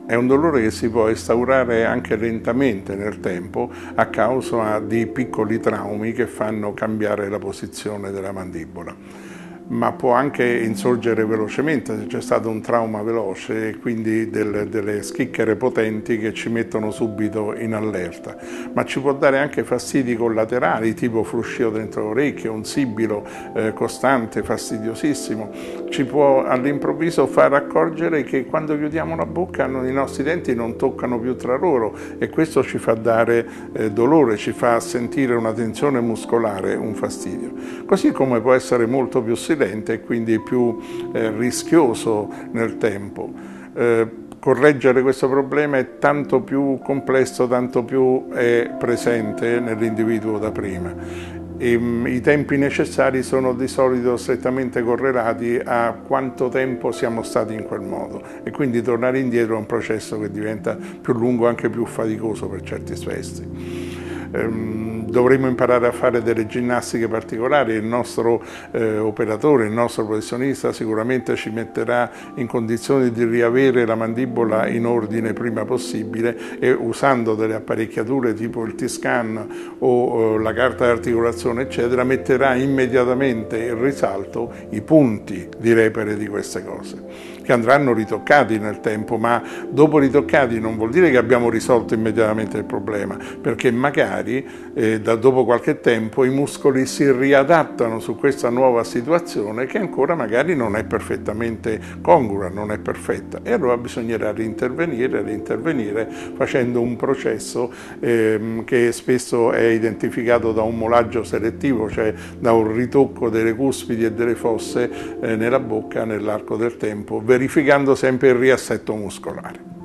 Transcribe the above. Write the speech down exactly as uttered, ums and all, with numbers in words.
È un dolore che si può instaurare anche lentamente nel tempo a causa di piccoli traumi che fanno cambiare la posizione della mandibola. Ma può anche insorgere velocemente se c'è stato un trauma veloce e quindi del, delle schicchere potenti che ci mettono subito in allerta. Ma ci può dare anche fastidi collaterali, tipo fruscio dentro l'orecchio, un sibilo eh, costante, fastidiosissimo. Ci può all'improvviso far accorgere che quando chiudiamo la bocca i nostri denti non toccano più tra loro e questo ci fa dare eh, dolore, ci fa sentire una tensione muscolare, un fastidio. Così come può essere molto più silente e quindi più eh, rischioso nel tempo. Eh, correggere questo problema è tanto più complesso, tanto più è presente nell'individuo da prima. E, um, i tempi necessari sono di solito strettamente correlati a quanto tempo siamo stati in quel modo e quindi tornare indietro è un processo che diventa più lungo, anche più faticoso per certi aspetti. Dovremmo imparare a fare delle ginnastiche particolari, il nostro eh, operatore, il nostro professionista sicuramente ci metterà in condizione di riavere la mandibola in ordine prima possibile e usando delle apparecchiature tipo il T-scan o eh, la carta di articolazione eccetera metterà immediatamente in risalto i punti di repere di queste cose, che andranno ritoccati nel tempo, ma dopo ritoccati non vuol dire che abbiamo risolto immediatamente il problema, perché magari eh, da dopo qualche tempo i muscoli si riadattano su questa nuova situazione che ancora magari non è perfettamente congrua, non è perfetta e allora bisognerà reintervenire, reintervenire facendo un processo eh, che spesso è identificato da un molaggio selettivo, cioè da un ritocco delle cuspidi e delle fosse eh, nella bocca nell'arco del tempo, verificando sempre il riassetto muscolare.